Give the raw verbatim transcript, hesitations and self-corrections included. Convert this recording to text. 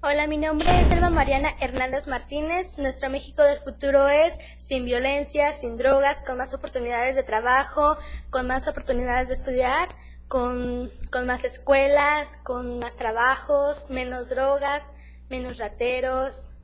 Hola, mi nombre es Elba Mariana Hernández Martínez. Nuestro México del futuro es sin violencia, sin drogas, con más oportunidades de trabajo, con más oportunidades de estudiar, con, con más escuelas, con más trabajos, menos drogas, menos rateros,